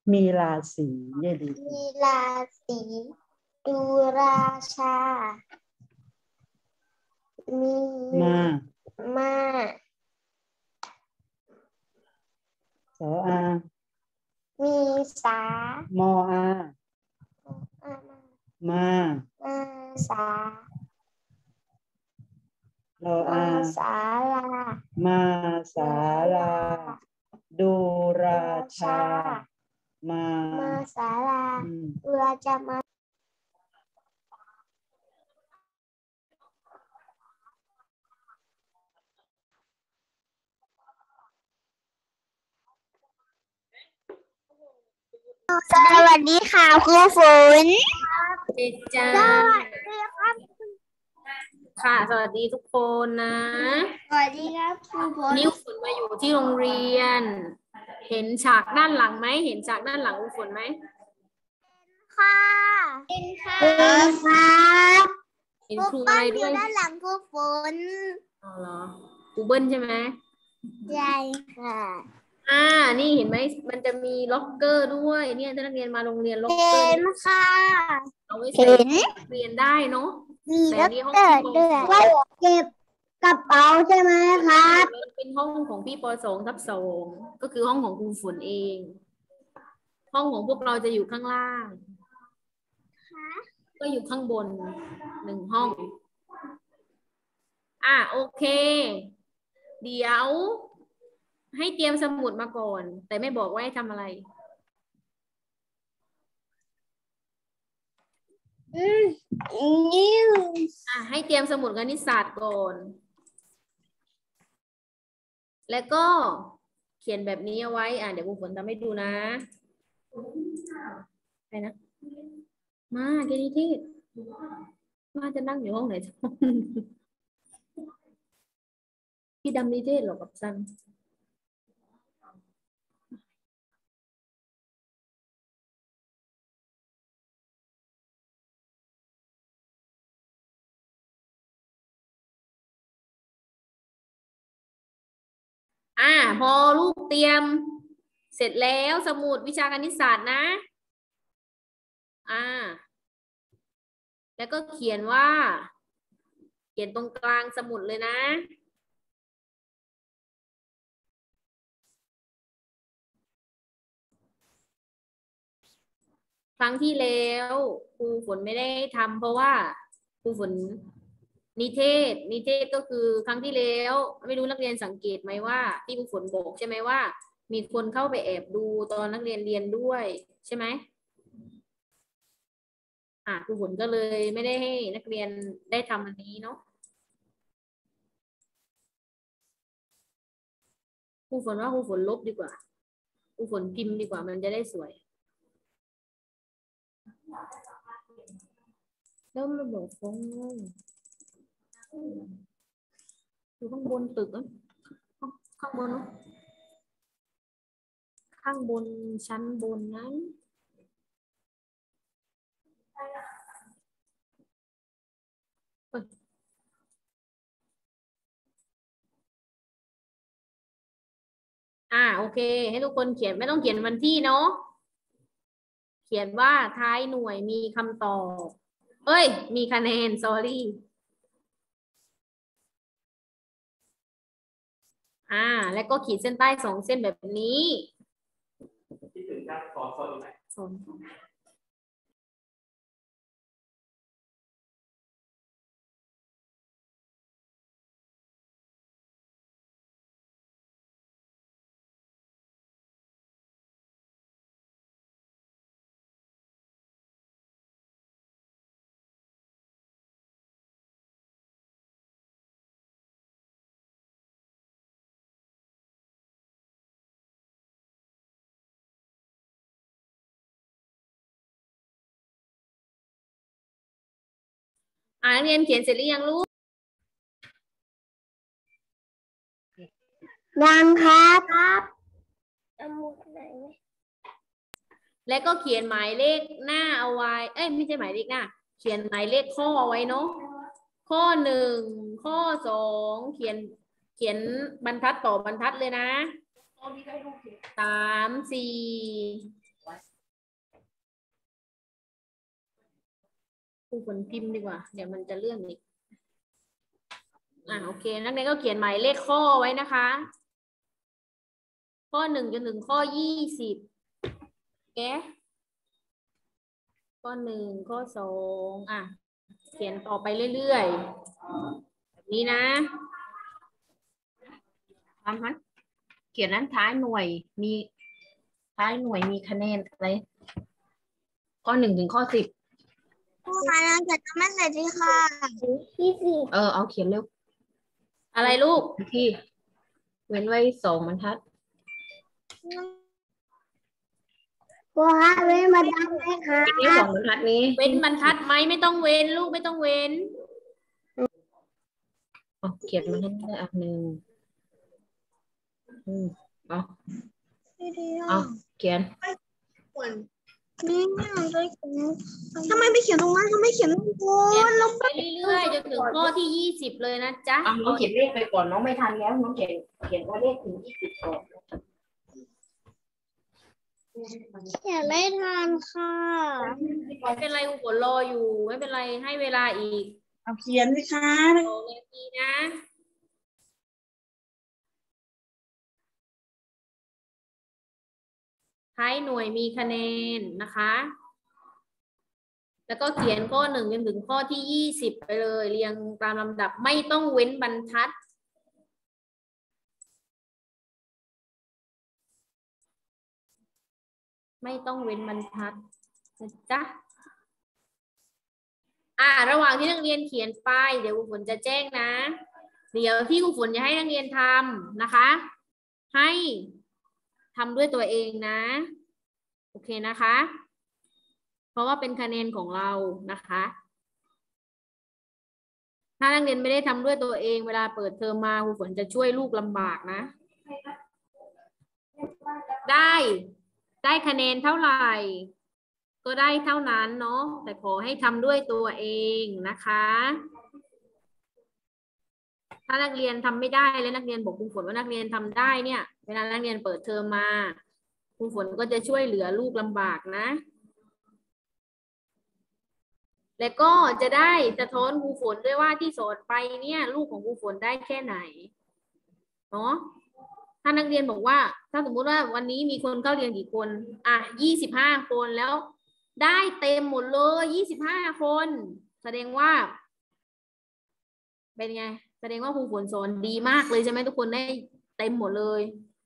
มีราศีเนี่ยดีมีราศีดูราชามีมาสออามีสามอามาสาลออาสาลามาศาลาดูราชามาศาลาดูราชามาสวัสดีค่ะครูฝนเด็กจ้าค่ะสวัสดีทุกคนนะสวัสดีครับครูฝนนิ้วฝนมาอยู่ที่โรงเรียนเห็นฉากด้านหลังไหมเห็นฉากด้านหลังครูฝนไหมค่ะเห็นค่ะครับเห็นครูอะไรด้วยด้านหลังครูฝนอ๋อเหรอครูเบิ้ลใช่ไหมใช่ค่ะนี่เห็นไหมมันจะมีล็อกเกอร์ด้วยเนี่ยถ้านักเรียนมาโรงเรียนล็อกเกอร์เห็นค่ะเอาไว้ใส่เรียนได้เนาะมีล็อกเกอร์ด้วยไว้เก็บกระเป๋าใช่ไหมครับเป็นห้องของพี่ป.2/2ก็คือห้องของครูฝนเองห้องของพวกเราจะอยู่ข้างล่างก็อยู่ข้างบน1 ห้องโอเคเดี๋ยวให้เตรียมสมุดมาก่อนแต่ไม่บอกว่าให้ทำอะไรให้เตรียมสมุดคณิตศาสตร์ก่อนแล้วก็เขียนแบบนี้เอาไว้เดี๋ยวครูฝนทำให้ดูนะไปนะมาแกนี่ที่มาจะนั่งอยู่ห้องไหนพี่ดำนิเทศหรอกับซันพอลูกเตรียมเสร็จแล้วสมุดวิชาคณิตศาสตร์นะแล้วก็เขียนว่าเขียนตรงกลางสมุดเลยนะครั้งที่แล้วครูฝนไม่ได้ทำเพราะว่าครูฝนนิเทศก็คือครั้งที่แล้วไม่รู้นักเรียนสังเกตไหมว่าที่ครูฝนบอกใช่ไหมว่ามีคนเข้าไปแอบดูตอนนักเรียนเรียนด้วยใช่ไหมครูฝนก็เลยไม่ได้ให้นักเรียนได้ทำอันนี้เนาะครูฝนว่าครูฝนลบดีกว่าครูฝนพิมพ์ดีกว่ามันจะได้สวยแล้วระบบฟงอยู่ข้างบนตึกข้างบนข้างบนชั้นบนนั้นโอเคให้ทุกคนเขียนไม่ต้องเขียนวันที่เนาะเขียนว่าท้ายหน่วยมีคำตอบมีคะแนน sorry แล้วก็ขีดเส้นใต้2 เส้นแบบนี้ที่ถึงจะสอนไหมสอนนักเรียนเขียนเสร็จหรือยังลูกยังครับแล้วก็เขียนหมายเลขหน้าเอาไว้ไม่ใช่หมายเลขหน้าเขียนหมายเลขข้อเอาไว้เนาะข้อ1ข้อ2เขียนบรรทัดต่อบรรทัดเลยนะ3 4 ครูฝนพิมพ์ดีกว่า เดี๋ยวมันจะเลื่อนอีกโอเคนักเรียนก็เขียนหมายเลขข้อไว้นะคะ ข้อ 1 จนถึงข้อ 20แกข้อ 1 ข้อ 2เขียนต่อไปเรื่อยๆแบบนี้นะทำฮะเขียนนั้นท้ายหน่วยมีคะแนนอะไร ข้อ 1 ถึงข้อ 10 ผู้ค้านักเขียนจะไม่เสร็จที่ค่ะ20 เอาเขียนเร็ว อะไรลูกที่เว้นไว้2 บรรทัดผู้ค้าเว้นบรรทัดไหมคะเว้นไว้2 บรรทัดนี้ เว้นบรรทัดไหมไม่ต้องเว้นลูกไม่ต้องเว้นเขียนมาให้ได้1เขียนทำไมไม่เขียนตรงนั้นทำไมเขียนตรงนู้นลงไปเรื่อยๆจนถึงข้อที่ 20เลยนะจ๊ะน้องเขียนเลขไปก่อนน้องไม่ทันแล้วน้องเขียนว่าเลขถึง20ก่อนเขียนไม่ทันค่ะไม่เป็นไรครูฝนรออยู่ไม่เป็นไรให้เวลาอีกเอาเขียนสิคะ 2 นาทีนะท้ายหน่วยมีคะแนนนะคะ แล้วก็เขียนข้อ 1 จนถึงข้อที่ 20ไปเลยเรียงตามลำดับไม่ต้องเว้นบรรทัดไม่ต้องเว้นบรรทัดนะจ๊ะระหว่างที่นักเรียนเขียนไปเดี๋ยวครูฝนจะแจ้งนะเดี๋ยวที่ครูฝนจะให้นักเรียนทำนะคะให้ทำด้วยตัวเองนะโอเคนะคะเพราะว่าเป็นคะแนนของเรานะคะถ้านักเรียนไม่ได้ทำด้วยตัวเองเวลาเปิดเทอมมาครูฝนจะช่วยลูกลำบากนะได้คะแนนเท่าไหร่ก็ได้เท่านั้นเนาะแต่ขอให้ทำด้วยตัวเองนะคะถ้านักเรียนทำไม่ได้แล้วนักเรียนบอกครูฝนว่านักเรียนทำได้เนี่ยเวลานักเรียนเปิดเทอมมาครูฝนก็จะช่วยเหลือลูกลำบากนะและก็จะได้สะท้อนครูฝนด้วยว่าที่สอนไปเนี่ยลูกของครูฝนได้แค่ไหนเนาะถ้านักเรียนบอกว่าถ้าสมมุติว่าวันนี้มีคนเข้าเรียนกี่คน25 คนแล้วได้เต็มหมดเลย25 คนแสดงว่าเป็นไงแสดงว่าครูฝนสอนดีมากเลยใช่ไหมทุกคนได้เต็มหมดเลย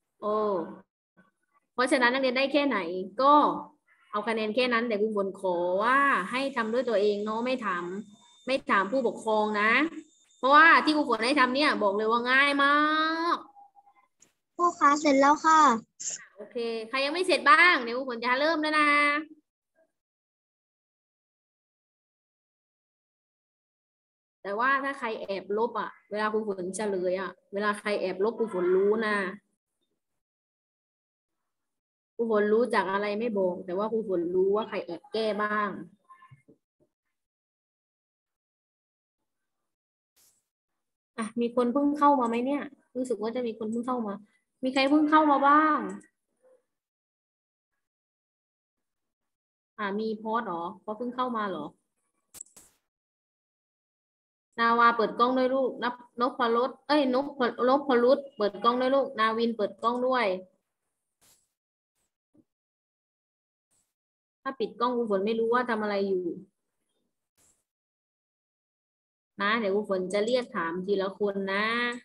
เพราะฉะนั้นนักเรียนได้แค่ไหนก็เอาคะแนนแค่นั้นแต่ครูฝนขอว่าให้ทำด้วยตัวเองเนาะไม่ถามผู้ปกครองนะเพราะว่าที่ครูฝนให้ทำเนี่ยบอกเลยว่าง่ายมากผู้ค้าเสร็จแล้วค่ะโอเคใครยังไม่เสร็จบ้างเดี๋ยวครูฝนจะเริ่มแล้วนะแต่ว่าถ้าใครแอบลบเวลาครูฝนเฉลยเวลาใครแอบลบครูฝนรู้นะครูฝนรู้จากอะไรไม่บอกแต่ว่าครูฝนรู้ว่าใครแอบแก้บ้างมีคนเพิ่งเข้ามาไหมเนี่ยรู้สึกว่าจะมีคนเพิ่งเข้ามามีใครเพิ่งเข้ามาบ้างมีพอดเหรอเขาเพิ่งเข้ามาเหรอนาวาเปิดกล้องด้วยลูกนพรุษนพรุษเปิดกล้องด้วยลูกนาวินเปิดกล้องด้วยถ้าปิดกล้องครูฝนไม่รู้ว่าทำอะไรอยู่นะเดี๋ยวครูฝนจะเรียกถามทีละคนนะ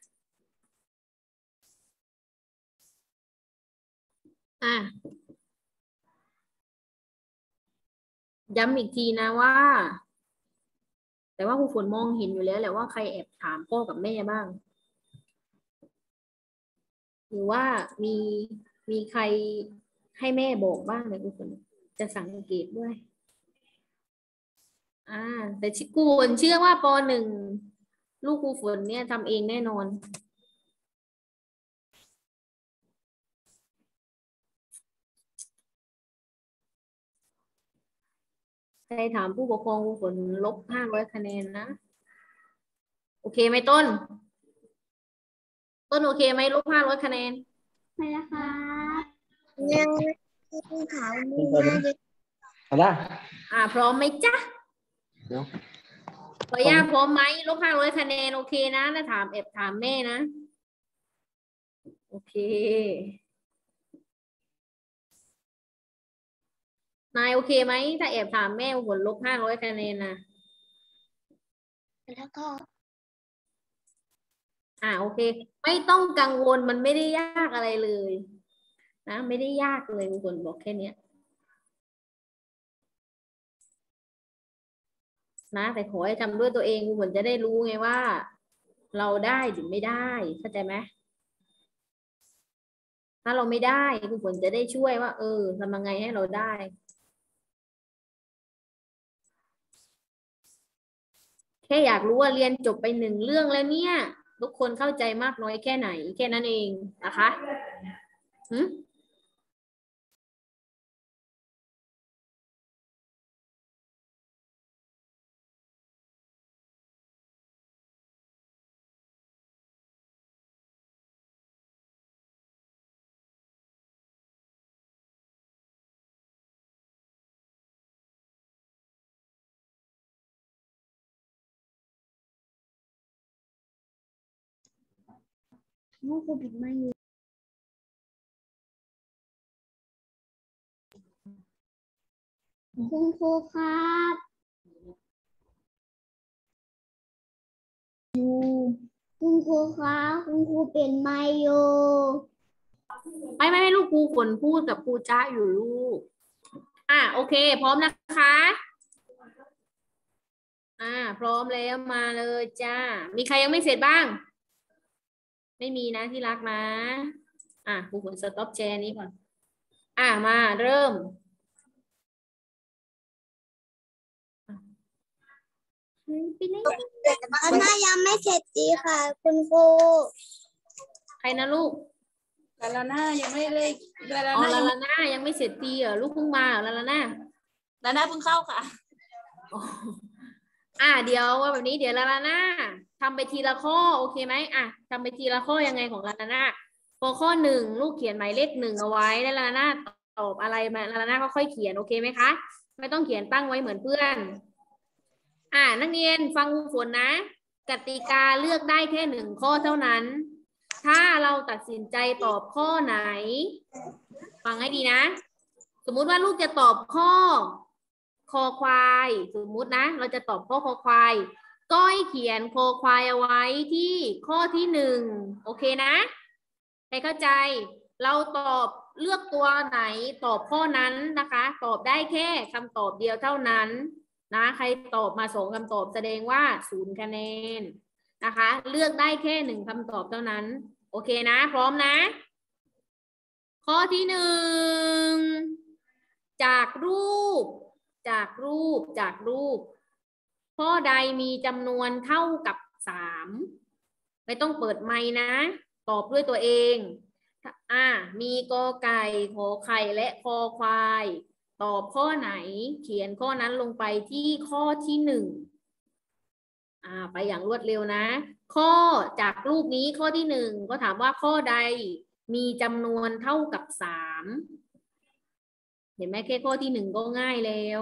ย้ำอีกทีนะว่าแต่ว่าครูฝนมองเห็นอยู่แล้วแหละว่าใครแอบถามพ่อกับแม่บ้างหรือว่ามีใครให้แม่บอกบ้างเนี่ยครูฝนจะสังเกตด้วยแต่ครูฝนเชื่อว่าป.1ลูกครูฝนเนี่ยทำเองแน่นอนใครถามผู้ปกครองครูฝนลบ500 คะแนนนะโอเคไหมต้นโอเคไหมลบ500 คะแนนไม่นะคะยังขาวมือเอาละพร้อมไหมจ๊ะเดี๋ยวขออนุญาตพร้อมไหมลบ500คะแนนโอเคนะแล้วถามแม่นะโอเคนายโอเคไหมถ้าแอบถามแม่ผลลบ500คะแนนนะแล้วก็โอเคไม่ต้องกังวลมันไม่ได้ยากอะไรเลยนะไม่ได้ยากเลยครูฝนบอกแค่เนี้ยนะแต่ขอให้ทำด้วยตัวเองครูฝนจะได้รู้ไงว่า เราได้หรือไม่ได้เข้าใจไหมถ้าเราไม่ได้ครูฝนจะได้ช่วยว่าทำยังไงให้เราได้แค่อยากรู้ว่าเรียนจบไป1เรื่องแล้วเนี่ยทุกคนเข้าใจมากน้อยแค่ไหนแค่นั้นเองนะคะน้องครูปิดไมค์อยู่คุณครูครับคุณครูครับคุณครูเป็นไมค์อยู่ไม่ลูกครูฝนพูดกับครูจ้าอยู่ลูกโอเคพร้อมนะคะพร้อมแล้วมาเลยจ้ามีใครยังไม่เสร็จบ้างไม่มีนะที่รักนะครูฝนสต็อปแชร์นี้ก่อนมาเริ่มอันน่ายังไม่เสร็จดีค่ะคุณครูใครนะลูกลาลาน่ายังไม่ได้ลาลาน่ายังไม่เสร็จดีเหรอลูกเพิ่งมาลาลาน่าเพิ่งเข้าค่ะเดี๋ยวว่าแบบนี้เดี๋ยวลาลาน่าทำไปทีละข้อโอเคไหมทำไปทีละข้อยังไงของลาลาน่าข้อ1ลูกเขียนหมายเลข1เอาไว้แล้วลาลาน่าตอบอะไรมาลาลาน่าก็ค่อยเขียนโอเคไหมคะไม่ต้องเขียนตั้งไว้เหมือนเพื่อนนักเรียนฟังครูฝนนะกติกาเลือกได้แค่1ข้อเท่านั้นถ้าเราตัดสินใจตอบข้อไหนฟังให้ดีนะสมมุติว่าลูกจะตอบข้อคอควายสมมุตินะเราจะตอบข้อคอควายก็ให้เขียนคอควายเอาไว้ที่ข้อที่1โอเคนะใครเข้าใจเราตอบเลือกตัวไหนตอบข้อนั้นนะคะตอบได้แค่คำตอบเดียวเท่านั้นนะใครตอบมา2คำตอบแสดงว่า0คะแนนนะคะเลือกได้แค่1คำตอบเท่านั้นโอเคนะพร้อมนะข้อที่1จากรูปข้อใดมีจำนวนเท่ากับ3ไม่ต้องเปิดไมค์นะตอบด้วยตัวเองมีกอไก่ขอไข่และคอควายตอบข้อไหนเขียนข้อนั้นลงไปที่ข้อที่1ไปอย่างรวดเร็วนะข้อจากรูปนี้ข้อที่1ก็ถามว่าข้อใดมีจำนวนเท่ากับ3เห็นไหมแค่ข้อที่1ก็ง่ายแล้ว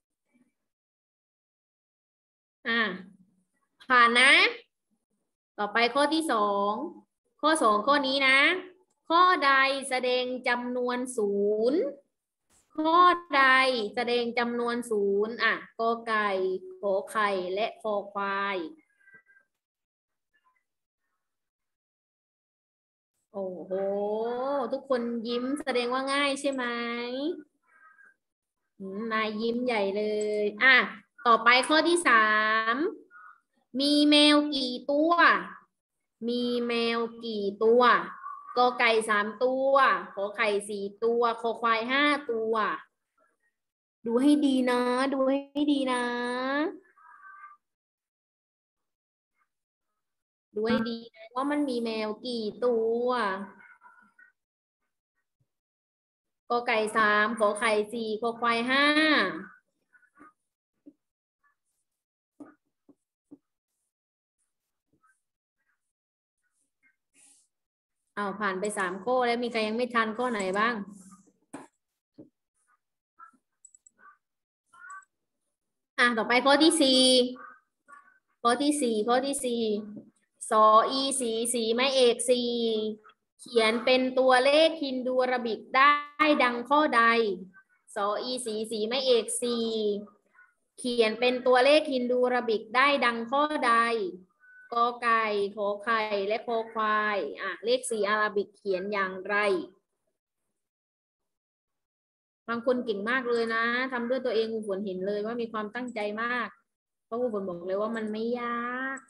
ผ่านนะต่อไปข้อที่2ข้อ2ข้อนี้นะข้อใดแสดงจำนวน0ข้อใดแสดงจำนวน0กอไก่ขอไข่และคอควายโอ้โหทุกคนยิ้มแสดงว่าง่ายใช่ไหมนายยิ้มใหญ่เลยต่อไปข้อที่3มีแมวกี่ตัวมีแมวกี่ตัวกอไก่3ตัวขอไข่4ตัวคอควาย5ตัวดูให้ดีนะดูให้ดีนะดูให้ดีนะว่ามันมีแมวกี่ตัวกอไก่3ขอไข่4คอควาย5ผ่านไป3ข้อแล้วมีใครยังไม่ทันข้อไหนบ้างต่อไปข้อที่สี่ข้อที่สี่สออีสีไม้เอกสี่เขียนเป็นตัวเลขฮินดูอาราบิกได้ดังข้อใดสออีสีไม้เอกสี่เขียนเป็นตัวเลขฮินดูอาราบิกได้ดังข้อใดกอไก่ขอไข่และคอควายเลขสี่อาราบิกเขียนอย่างไรบางคนเก่งมากเลยนะทำด้วยตัวเองครูฝนเห็นเลยว่ามีความตั้งใจมากเพราะครูฝนบอกเลยว่ามันไม่ยาก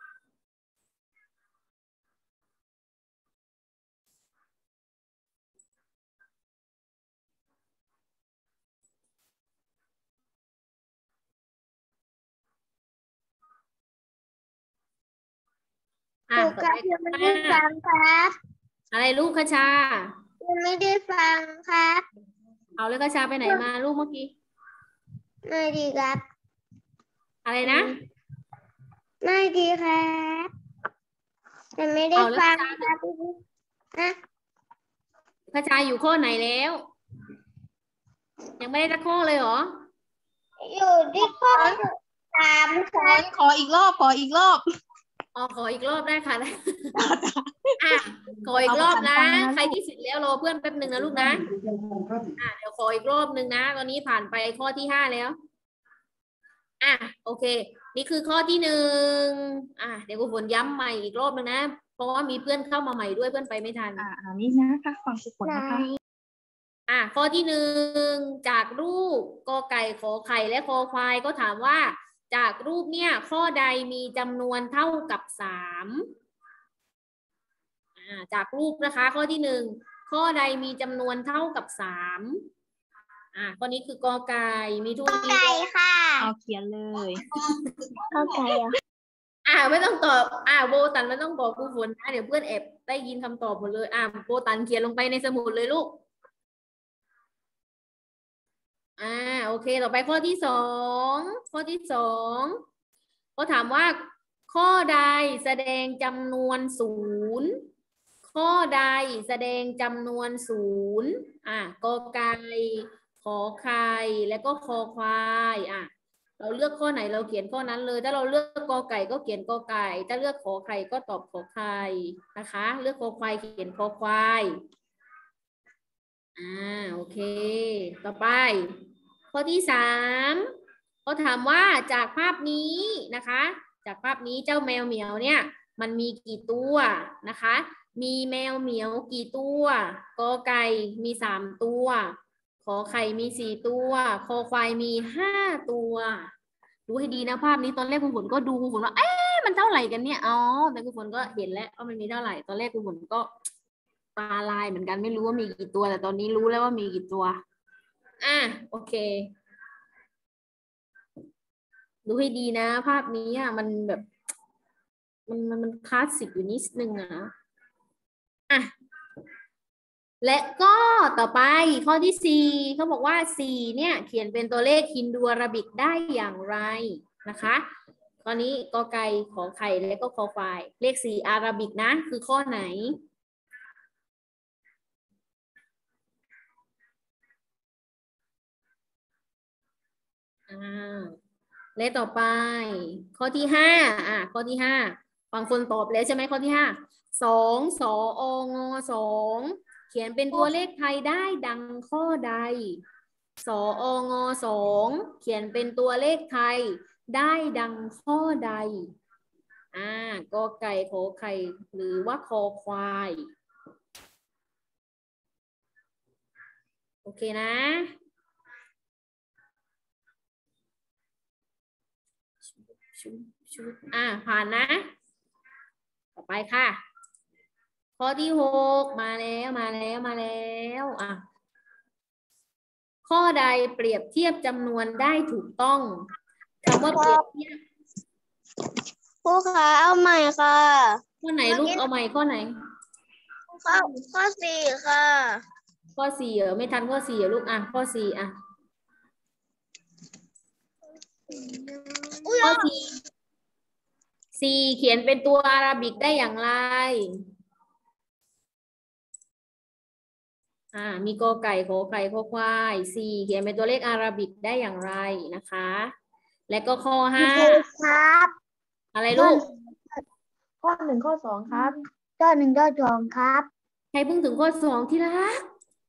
ครูครับยังไม่ได้ฟังครับอะไรลูกคชายังไม่ได้ฟังครับเอาเลยคชาไปไหนมาลูกเมื่อกี้ไม่ดีครับอะไรนะไม่ดีครับยังไม่ได้ฟังครับนะคชาอยู่ข้อไหนแล้ว ยังไม่ได้สักข้อเลยเหรออยู่ที่ข้อ3ครับขออีกรอบขออีกรอบขออีกรอบได้ค่ะได้ขออีกรอบนะ ใครที่เสร็จแล้วรอเพื่อนแป๊บหนึ่งนะลูกนะเดี๋ยวขออีกรอบหนึ่งนะตอนนี้ผ่านไปข้อที่5แล้วโอเค นี่คือข้อที่1เดี๋ยวครูฝนย้ำใหม่อีกรอบนึงนะเพราะว่ามีเพื่อนเข้ามาใหม่ด้วยเพื่อนไปไม่ทันนี่นะคะฟังสุขนะคะข้อที่1จากรูปกอไก่ขอไข่และคอควายก็ถามว่าจากรูปเนี่ยข้อใดมีจำนวนเท่ากับ3จากรูปนะคะข้อที่1ข้อใดมีจำนวนเท่ากับ3ข้อนี้คือกอไก่มีทุเรียนไก่ค่ะเอาเขียนเลยข้าวไก่ไม่ต้องตอบโบตันไม่ต้องบอกครูฝนนะเดี๋ยวเพื่อนแอบได้ยินคำตอบหมดเลยโบตันเขียนลงไปในสมุดเลยลูกโอเคต่อไปข้อที่2เขาถามว่าข้อใดแสดงจำนวน0ข้อใดแสดงจำนวน0กอไก่ขอไข่และก็คอควายเราเลือกข้อไหนเราเขียนข้อนั้นเลยถ้าเราเลือกกอไก่ก็เขียนกอไก่ถ้าเลือกขอไข่ก็ตอบขอไข่นะคะเลือกคอควายเขียนคอควายโอเคต่อไปข้อที่3เขาถามว่าจากภาพนี้นะคะจากภาพนี้เจ้าแมวเหมียวเนี่ยมันมีกี่ตัวนะคะมีแมวเหมียวกี่ตัวกอไก่มี3ตัวขอไข่มี4ตัวคอควายมี5ตัวดูให้ดีนะภาพนี้ตอนแรกคุณฝนก็ดูคุณฝนว่ามันเท่าไหร่กันเนี่ยแต่คุณฝนก็เห็นแล้วว่ามันมีเท่าไหร่ตอนแรกคุณฝนก็ตาลายเหมือนกันไม่รู้ว่ามีกี่ตัวแต่ตอนนี้รู้แล้วว่ามีกี่ตัวโอเคดูให้ดีนะภาพนี้มันแบบมันคลาสสิกอยู่นิดนึงและก็ต่อไปข้อที่4เขาบอกว่า4เนี่ยเขียนเป็นตัวเลขฮินดูอาราบิกได้อย่างไรนะคะตอนนี้กอไก่ขอไข่และก็คอควายเลข4อาราบิกนะคือข้อไหนและต่อไปข้อที่5ข้อที่5บางคนตอบแล้วใช่ไหมข้อที่5 2 สอ ง 2เขียนเป็นตัวเลขไทยได้ดังข้อใดสอ ง 2เขียนเป็นตัวเลขไทยได้ดังข้อใดกอไก่ขอไข่หรือว่าคอควายโอเคนะผ่านนะต่อไปค่ะข้อที่6มาแล้วข้อใดเปรียบเทียบจำนวนได้ถูกต้องคำว่าเปรียบเทียบครูคะเอาใหม่ค่ะข้อไหนลูกเอาใหม่ข้อไหนข้อ4ค่ะข้อ4ไม่ทันข้อ4ลูกข้อ4ข้อ4เขียนเป็นตัวอาราบิกได้อย่างไรมีกอไก่ขอไข่คอควาย4เขียนเป็นตัวเลขอาราบิกได้อย่างไรนะคะและก็ข้อ 5 ครับอะไรลูกข้อ 1 ข้อ 2 ครับข้อ 1 ข้อ 2 ครับใครเพิ่งถึงข้อ 2ที่รัก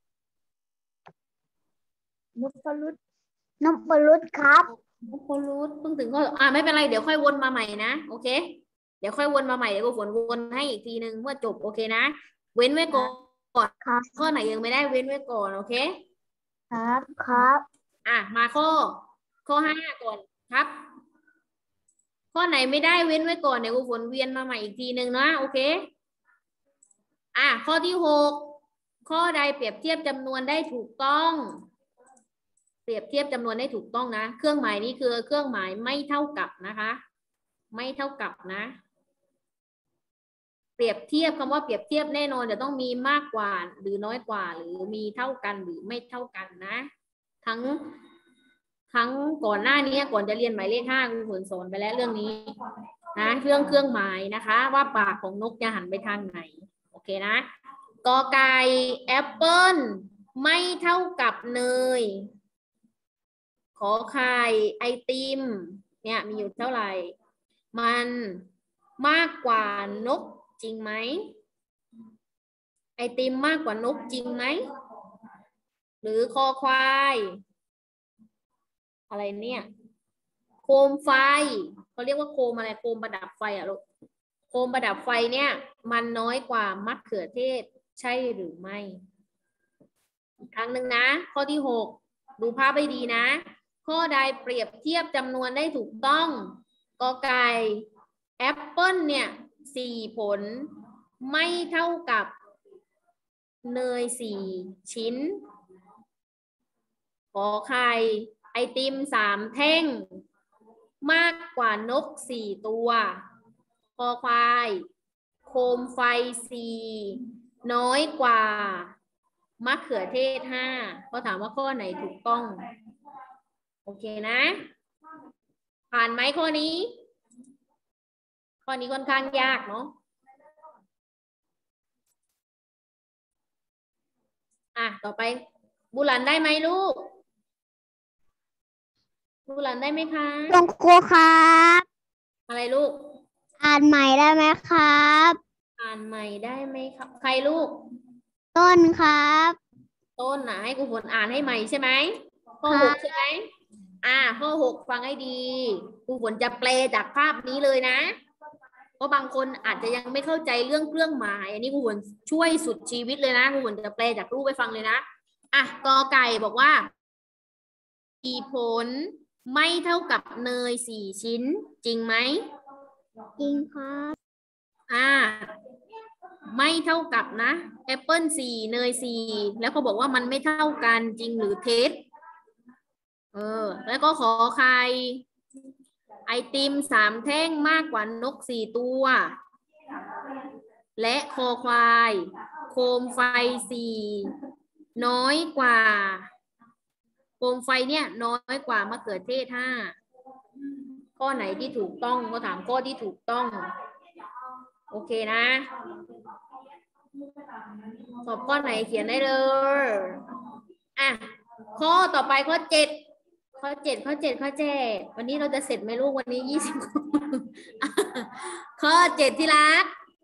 นพรุษครับน้องโครูทเพิ่งถึงข้อไม่เป็นไรเดี๋ยวค่อยวนมาใหม่นะโอเคเดี๋ยวค่อยวนมาใหม่เดี๋ยวกูฝนวนให้อีกทีนึงเมื่อจบโอเคนะเว้นไว้ก่อนครับข้อไหนยังไม่ได้เว้นไว้ก่อนโอเคครับครับมาข้อ 5ก่อนครับ ข้อไหนไม่ได้เว้นไว้ก่อนเดี๋ยวกูฝนเวียนมาใหม่อีกทีนึงนะโอเคข้อที่ 6ข้อใดเปรียบเทียบจำนวนได้ถูกต้องเปรียบเทียบจำนวนได้ถูกต้องนะเครื่องหมายนี้คือเครื่องหมายไม่เท่ากับนะคะไม่เท่ากับนะเปรียบเทียบคำว่าเปรียบเทียบแน่นอนจะต้องมีมากกว่าหรือน้อยกว่าหรือมีเท่ากันหรือไม่เท่ากันนะทั้งก่อนหน้านี้ก่อนจะเรียนหมายเลข 5คุณฝนสอนไปแล้วเรื่องนี้นะเรื่องเครื่องหมายนะคะว่าปากของนกจะหันไปทางไหนโอเคนะกอไก่แอปเปิ้ลไม่เท่ากับเนยขอไข่ไอติมเนี่ยมีอยู่เท่าไหร่มันมากกว่านกจริงไหมไอติมมากกว่านกจริงไหมหรือคอควายอะไรเนี่ยโคมไฟเขาเรียกว่าโคมอะไรโคมประดับไฟอะลูกโคมประดับไฟเนี่ยมันน้อยกว่ามะเขือเทศใช่หรือไม่อีกครั้งหนึ่งนะข้อที่ 6ดูภาพให้ดีนะข้อใดเปรียบเทียบจำนวนได้ถูกต้องกอไก่แอปเปิ้ลเนี่ย4ผลไม่เท่ากับเนย4ชิ้นขอไข่ไอติม3แท่งมากกว่านก4ตัวคอควายโคมไฟ4น้อยกว่ามะเขือเทศ5เขาถามว่าข้อไหนถูกต้องโอเคนะผ่านไหมข้อนี้ข้อนี้ค่อนข้างยากเนาะต่อไปบุหลันได้ไหมลูกบุหลันได้ไหมคะคุณครูครับอะไรลูกอ่านใหม่ได้ไหมครับอ่านใหม่ได้ไหมครับใครลูกต้นครับต้นให้ครูฝนอ่านให้ใหม่ใช่ไหมข้อ 6ใช่ไหมข้อ 6ฟังให้ดีครูฝนจะแปลจากภาพนี้เลยนะเพราะบางคนอาจจะยังไม่เข้าใจเรื่องเครื่องหมายอันนี้ครูฝนช่วยสุดชีวิตเลยนะครูฝนจะแปลจากรูปไปฟังเลยนะกอไก่บอกว่า4ผลไม่เท่ากับเนย4ชิ้นจริงไหมจริงครับไม่เท่ากับนะแอปเปิ้ล4เนย4แล้วก็บอกว่ามันไม่เท่ากันจริงหรือเท็จแล้วก็ขอไข่ไอติม3แท่งมากกว่านก4ตัวและคอควายโคมไฟ4น้อยกว่าโคมไฟเนี่ยน้อยกว่ามะเขือเทศ5ข้อไหนที่ถูกต้องก็ถามข้อที่ถูกต้องโอเคนะสอบข้อไหนเขียนได้เลยข้อต่อไปข้อ 7ข้อ 7วันนี้เราจะเสร็จไหมลูกวันนี้20ข้อ 7ที่รัก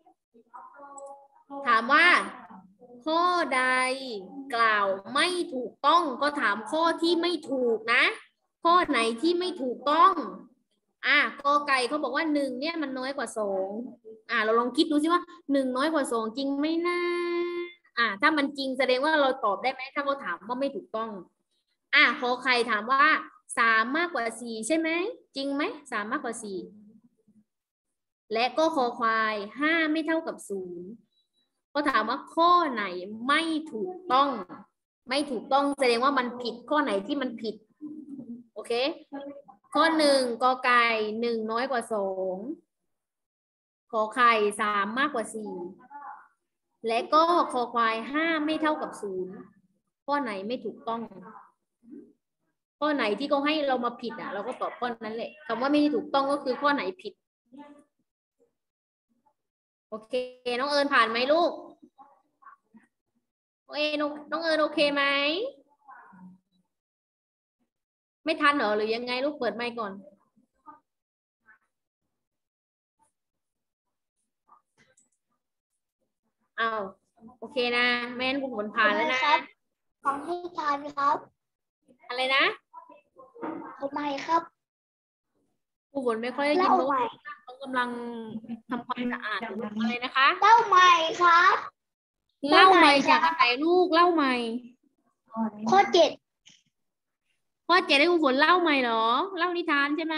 ถามว่าข้อใดกล่าวไม่ถูกต้องก็ถามข้อที่ไม่ถูกนะข้อไหนที่ไม่ถูกต้องกอไก่เขาบอกว่า1เนี่ยมันน้อยกว่า2เราลองคิดดูสิว่า1น้อยกว่า2จริงไหมนะถ้ามันจริงแสดงว่าเราตอบได้ไหมถ้าเขาถามว่าไม่ถูกต้องขอไข่ถามว่า3มากกว่า4ใช่ไหมจริงไหม3มากกว่า4และก็คอควาย5ไม่เท่ากับ0เขาถามว่าข้อไหนไม่ถูกต้องไม่ถูกต้องแสดงว่ามันผิดข้อไหนที่มันผิดโอเคข้อ1กอไก่1น้อยกว่า2ขอไข่3มากกว่า4และก็คอควาย5ไม่เท่ากับ0ข้อไหนไม่ถูกต้องข้อไหนที่เขาให้เรามาผิดเราก็ตอบข้อนั้นแหละคำว่าไม่ถูกต้องก็คือข้อไหนผิดโอเคน้องเอิญผ่านไหมลูกน้องเอิญโอเคไหมไม่ทันเหรอหรือยังไงลูกเปิดไมค์ก่อนอ้าวโอเคนะแม่นครูฝนผ่านแล้วนะของที่ทานครับอะไรนะทำไมครับครูฝนไม่ค่อยได้ยินเล่าเพราะใหม่ว่าเขากำลังทำความสะอาดอยู่อะไรนะคะเล่าใหม่ครับเล่าใหม่เล่าใหม่จากครับอันไหนลูกเล่าใหม่ข้อ 7 ข้อ7ให้ครูฝนเล่าใหม่เหรอ เล่านิทานใช่ไหม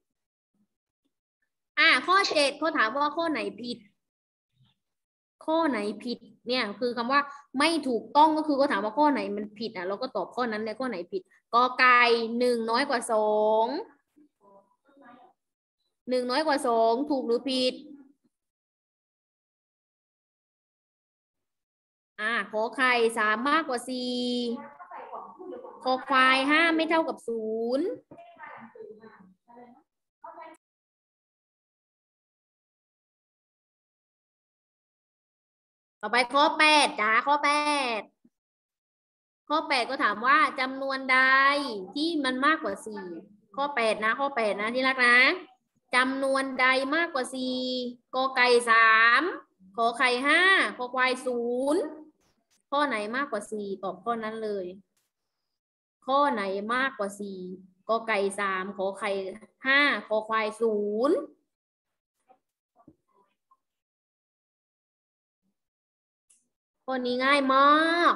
ข้อ7เขาถามว่าข้อไหนผิด ข้อไหนผิดเนี่ยคือคำว่าไม่ถูกต้องก็คือก็ถามว่าข้อไหนมันผิดเราก็ตอบข้อนั้นเลยข้อไหนผิดกอไก่1 น้อยกว่า 2 1 น้อยกว่า 2ถูกหรือผิดขอไข่3 มากกว่า 4คอควาย5 ไม่เท่ากับ 0ต่อไปข้อ8จ้าข้อ8ก็ถามว่าจำนวนใดที่มันมากกว่า4ข้อ8นะข้อ8นะที่รักนะจำนวนใดมากกว่า4กอไก่3ขอไข่5คอควาย0ข้อไหนมากกว่า4ตอบข้อนั้นเลยข้อไหนมากกว่า4กอไก่3ขอไข่5คอควาย0ข้อนี้ง่ายมาก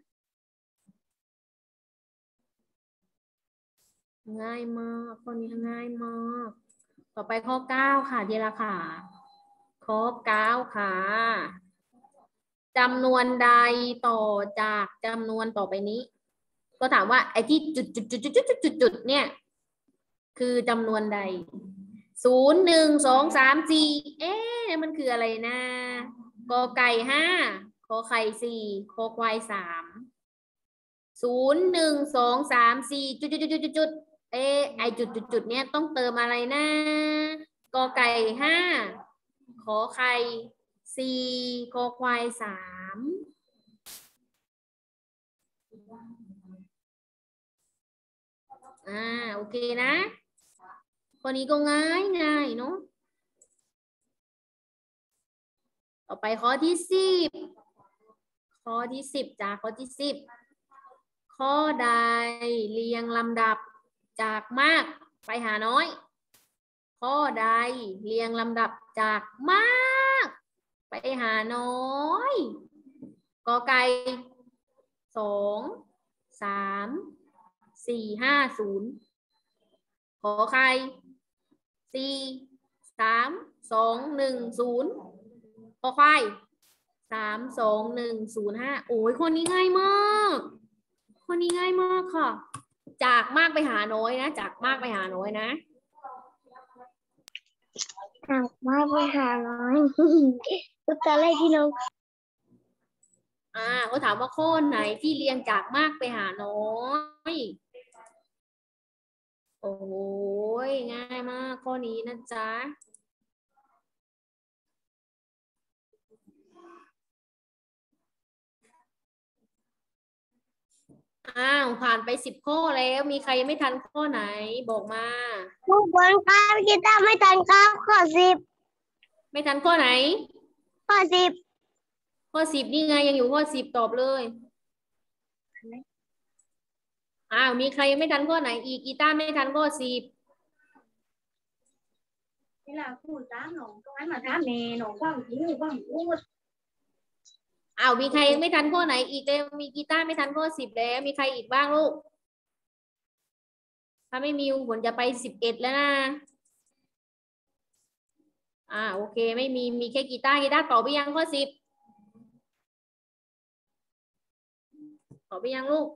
ง่ายมากข้อนี้ง่ายมากต่อไปข้อ9ค่ะทีละค่ะข้อ9ค่ะจำนวนใดต่อจากจำนวนต่อไปนี้ก็ถามว่าไอ้ที่จุดเนี่ยคือจำนวนใด0 1 2 3 4มันคืออะไรนะกอไก่5ขอไข่4คอควาย3 0 1 2 3 4จุดไอจุดเนี่ยต้องเติมอะไรนะกอไก่5ขอไข่4คอควาย3โอเคนะข้อนี้ก็ง่ายเนาะต่อไปข้อที่10ข้อที่10จ้าข้อที่10ข้อใดเรียงลำดับจากมากไปหาน้อยข้อใดเรียงลำดับจากมากไปหาน้อยกอไก่2 3 4 5 0ขอไข่4 3 2 1 0ขอควาย3 2 1 0 5โอ้ยคนนี้ง่ายมากคนนี้ง่ายมากค่ะจากมากไปหาน้อยนะจากมากไปหาน้อยนะมาไปหาน้อยตัวตาเลขที่เราเขาถามว่าข้อไหนที่เรียงจากมากไปหาน้อยโอ้ยง่ายมากข้อนี้นะจ๊ะผ่านไป10 ข้อแล้วมีใครยังไม่ทันข้อไหนบอกมาทุกคนครับกีตาร์ไม่ทันครับข้อ 10 ไม่ทันข้อไหนข้อ 10 ข้อ10นี่ไงยังอยู่ข้อ10ตอบเลยมีใครยังไม่ทันข้อไหนอีกกีตาร์ไม่ทันข้อ10 เวลาพูดจ้าหนูก็ให้มาถามแม่หนูว่างจริงว่างพูดมีใครยังไม่ทันข้อไหนอีกเลยมีกีตาร์ไม่ทันข้อ10แล้วมีใครอีกบ้างลูกถ้าไม่มีผลจะไป11แล้วนะโอเคไม่มีแค่กีตาร์ตอบไปยังข้อ10ตอบไปยังลูก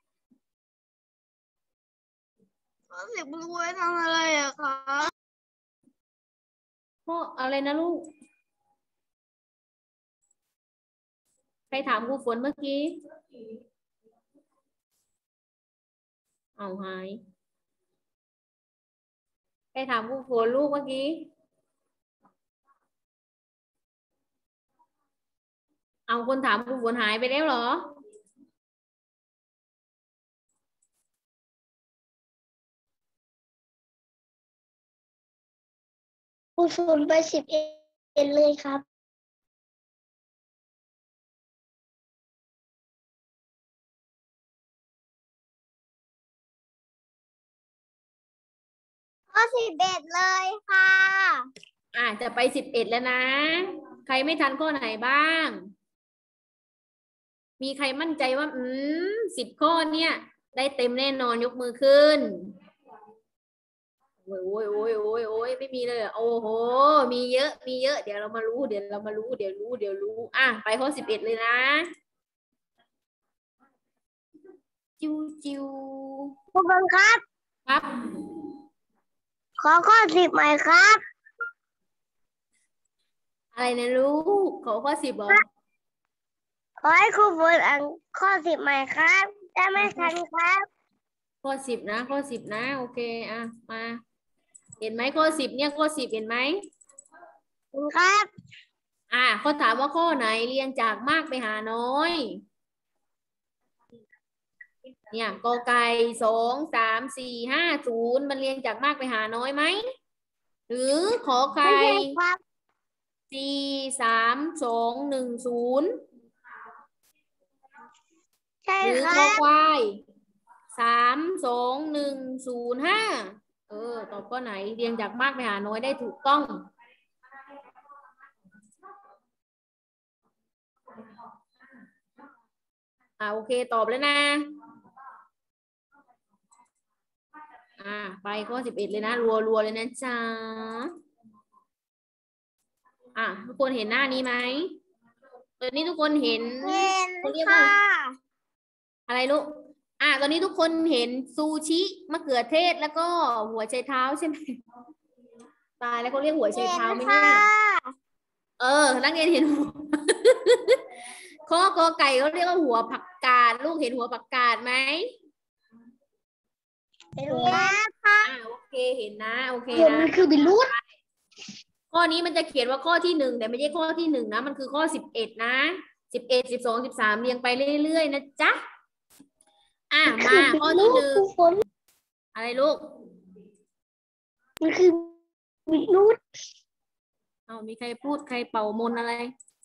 ข้อ 10คุณครูให้ทำอะไรอะคะข้ออะไรนะลูกใครถามครูฝนเมื่อกี้หายใครถามครูฝนลูกเมื่อกี้คนถามครูฝนหายไปแล้วเหรอครูฝนไป11เลยครับข้อ11เลยค่ะจะไป11แล้วนะ ใครไม่ทันข้อไหนบ้าง มีใครมั่นใจว่า10 ข้อเนี่ย ได้เต็มแน่นอนยกมือขึ้น โอ้ยไม่มีเลยโอ้โหมีเยอะเดี๋ยวเรามารู้เดี๋ยวรู้ไปข้อ11เลยนะจิวครูบังคับครับขอข้อ10ใหม่ครับอะไรนะลูกขอข้อ10บอกขอให้ครูฝนอ่านข้อ10ใหม่ครับได้ไม่ทันครับข้อ10นะข้อ10นะโอเคมาเห็นไหมข้อ10เนี่ยข้อ10เห็นไหมครับเขาถามว่าข้อไหนเรียงจากมากไปหาน้อยเนี่ยกอไก่2 3 4 5 0มันเรียงจากมากไปหาน้อยไหมหรือขอไข่ไม่ใช่ครับ 4 3 2 1 0 ใช่หรือคครัอบ ควาย3 2 1 0 5ตอบข้อไหนเรียงจากมากไปหาน้อยได้ถูกต้องโอเคตอบแล้วนะไปข้อ11เลยนะรัวเลยนะจ๊ะทุกคนเห็นหน้านี้ไหมตอนนี้ทุกคนเห็นเห็นเรียกค่ะว่าอะไรลูกตอนนี้ทุกคนเห็นซูชิมะเขือเทศแล้วก็หัวไชเท้าใช่ไหมตายแล้วเขาเรียกหัวไชเห็นเท้าไหมค่ะเนี่ยนักเรียนเห็น ข้อกอไก่เขาเรียกว่าหัวผักกาดลูกเห็นหัวผักกาดไหมเห็นแล้วค่ะโอเคเห็นนะโอเคเห็นนะคือบิลูดข้อนี้มันจะเขียนว่าข้อที่1แต่ไม่ใช่ข้อที่1นะมันคือข้อ11นะ11 12 13เรียงไปเรื่อยๆนะจ๊ะมาข้อที่1อะไรลูกมันคือบิลูดมีใครพูดใครเป่ามนอะไร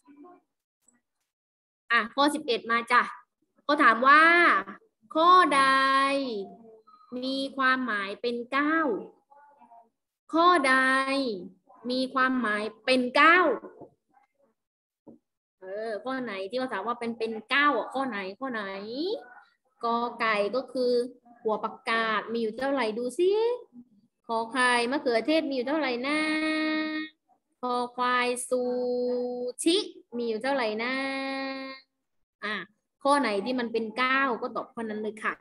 ข้อ11มาจ้ะเขาถามว่า ข้อใดมีความหมายเป็น9ข้อใดมีความหมายเป็น9ข้อไหนที่เขาถามว่าเป็น9ข้อไหนกอไก่ก็คือหัวผักกาดมีอยู่เท่าไหร่ดูซิขอไข่มะเขือเทศมีอยู่เท่าไหร่นะคอควายซูชิมีอยู่เท่าไหร่นะข้อไหนที่มันเป็น9ก็ตอบข้อนั้นเลยค่ะ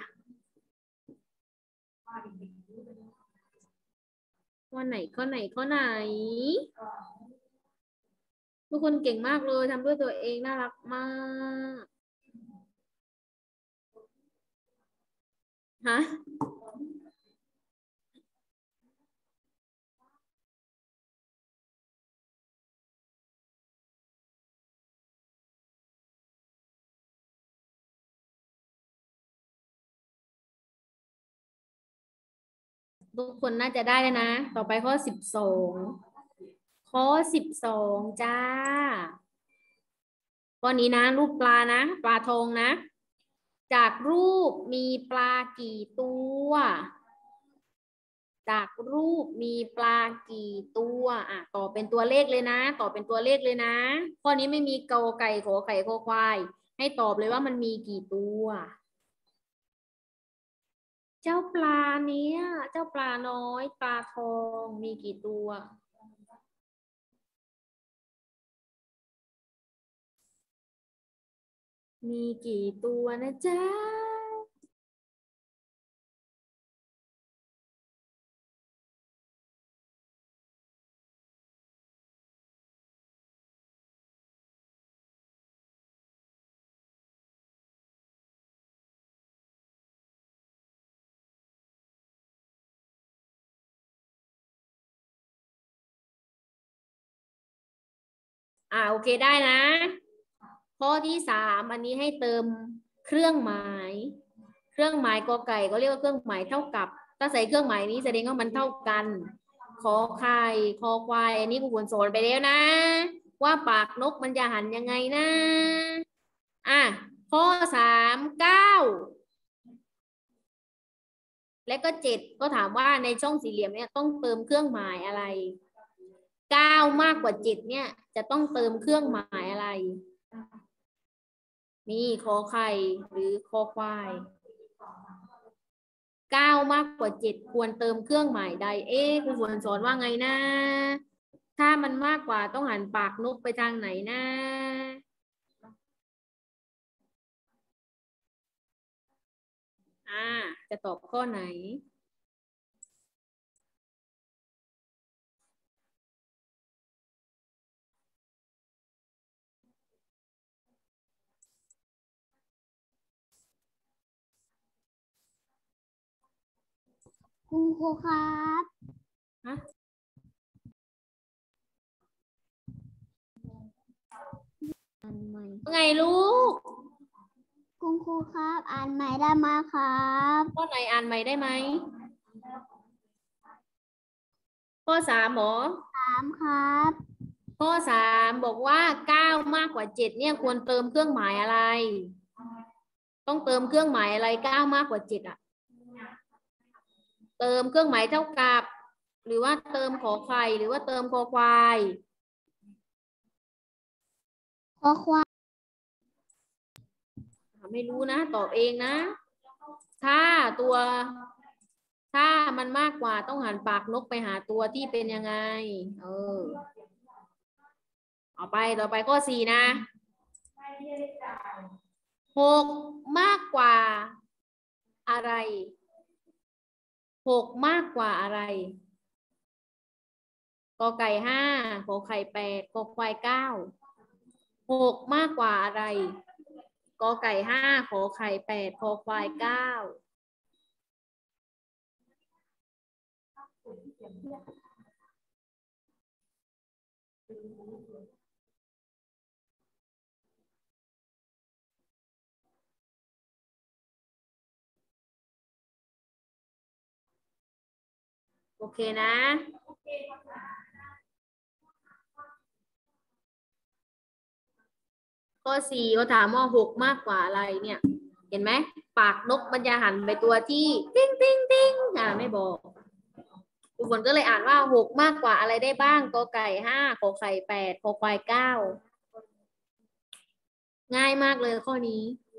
ข้อไหนทุกคนเก่งมากเลยทำด้วยตัวเองน่ารักมากฮะทุกคนน่าจะได้แล้วนะต่อไปข้อ12จ้าข้อนี้นะรูปปลานะปลาทองนะจากรูปมีปลากี่ตัวจากรูปมีปลากี่ตัวต่อเป็นตัวเลขเลยนะข้อนี้ไม่มีกอไก่ขอไข่คอควายให้ตอบเลยว่ามันมีกี่ตัวเจ้าปลาเนี้ยเจ้าปลาน้อยปลาทองมีกี่ตัวมีกี่ตัวนะจ๊ะโอเคได้นะข้อที่3อันนี้ให้เติมเครื่องหมายกอไก่ก็เรียกว่าเครื่องหมายเท่ากับถ้าใส่เครื่องหมายนี้แสดงว่ามันเท่ากันขอไข่คอควายอันนี้ครูฝนสอนไปแล้วนะว่าปากนกมันจะหันยังไงนะข้อ3 9 และก็7ก็ถามว่าในช่องสี่เหลี่ยมเนี่ยต้องเติมเครื่องหมายอะไร9มากกว่า7เนี่ยจะต้องเติมเครื่องหมายอะไรมีขอไข่หรือคอควาย9มากกว่า7ควรเติมเครื่องหมายใดครูฝนสอนว่าไงนะถ้ามันมากกว่าต้องหันปากนกไปทางไหนนะจะตอบข้อไหนคุณครูครับฮะไงลูกคุณครูครับอ่านใหม่ได้ไหมครับข้อไหนอ่านใหม่ได้ไหมข้อ3หรอ 3ครับข้อ3บอกว่า9มากกว่า7เนี่ยควรเติมเครื่องหมายอะไรต้องเติมเครื่องหมายอะไร9มากกว่า7อ่ะเติมเครื่องหมายเท่ากับหรือว่าเติมขอไข่หรือว่าเติมคอควายคอควายไม่รู้นะตอบเองนะถ้ามันมากกว่าต้องหันปากนกไปหาตัวที่เป็นยังไงต่อไปข้อ4นะ6มากกว่าอะไร6มากกว่าอะไรกอไก่5ขอไข่8คอควาย9 6มากกว่าอะไรกอไก่5ขอไข่8คอควาย9โอเคนะข้อ4เขาถามว่า6มากกว่าอะไรเนี่ยเห็นไหมปากนกมันจะหันไปตัวที่ติ้งติ้งติ้งไม่บอกครูฝนก็เลยอ่านว่า6มากกว่าอะไรได้บ้างกอไก่5ขอไข่8คอควาย9ง่ายมากเลยข้อนี้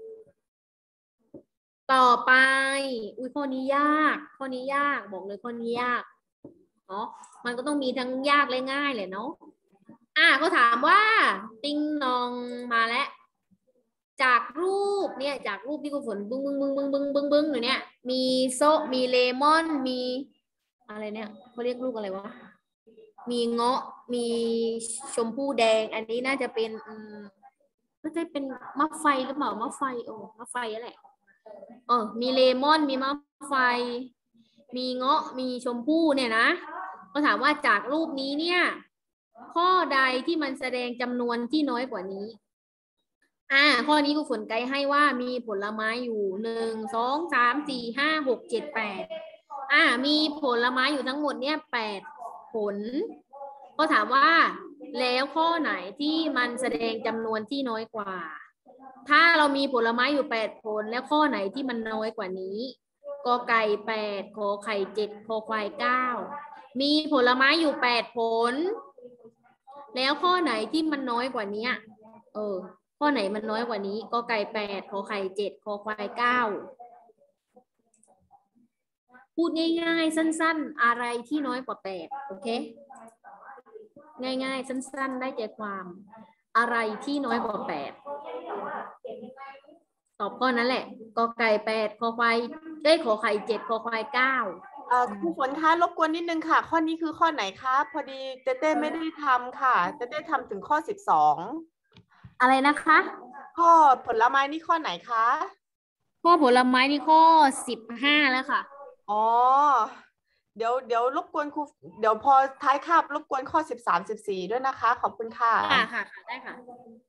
ต่อไปข้อนี้ยากบอกเลยข้อนี้ยากเนาะมันก็ต้องมีทั้งยากและง่ายแหละเนาะก็ถามว่าติงนองมาแล้วจากรูปที่ครูฝนบึ้งอยู่เนี่ยมีโซมีเลมอนมีอะไรเนี่ยเขาเรียกลูกอะไรวะมีเงาะมีชมพู่แดงอันนี้น่าจะเป็นน่าจะเป็นมะไฟหรือเปล่ามะไฟมะไฟแหละมีเลมอนมีมะไฟมีเงาะมีชมพู่เนี่ยนะก็ถามว่าจากรูปนี้เนี่ยข้อใดที่มันแสดงจำนวนที่น้อยกว่านี้ข้อนี้ครูฝนไกด์ให้ว่ามีผลไม้อยู่1 2 3 4 5 6 7 8มีผลไม้อยู่ทั้งหมดเนี่ย8ผลก็ถามว่าแล้วข้อไหนที่มันแสดงจำนวนที่น้อยกว่าถ้าเรามีผลไม้อยู่8ผลแล้วข้อไหนที่มันน้อยกว่านี้กอไก่8ขอไข่7คอควาย9มีผลไม้อยู่8ผลแล้วข้อไหนที่มันน้อยกว่านี้ข้อไหนมันน้อยกว่านี้กอไก่8ขอไข่7คอควาย9พูดง่ายๆสั้นๆอะไรที่น้อยกว่า8โอเคง่ายๆสั้นๆได้ใจความอะไรที่น้อยกว่า8ตอบข้อนั้นแหละกอไก่8คอควายขอไข่7คอควาย9 ครูฝนคะรบกวนนิดนึงค่ะข้อนี้คือข้อไหนคะพอดีเต้ไม่ได้ทำค่ะเต้ทำถึงข้อ12 อะไรนะคะข้อผลไม้นี่ข้อไหนคะข้อผลไม้นี่ข้อ15แล้วค่ะเดี๋ยวรบกวนครูเดี๋ยวพอท้ายคาบรบกวนข้อ13 14ด้วยนะคะขอบคุณค่ะค่ะได้ค่ะ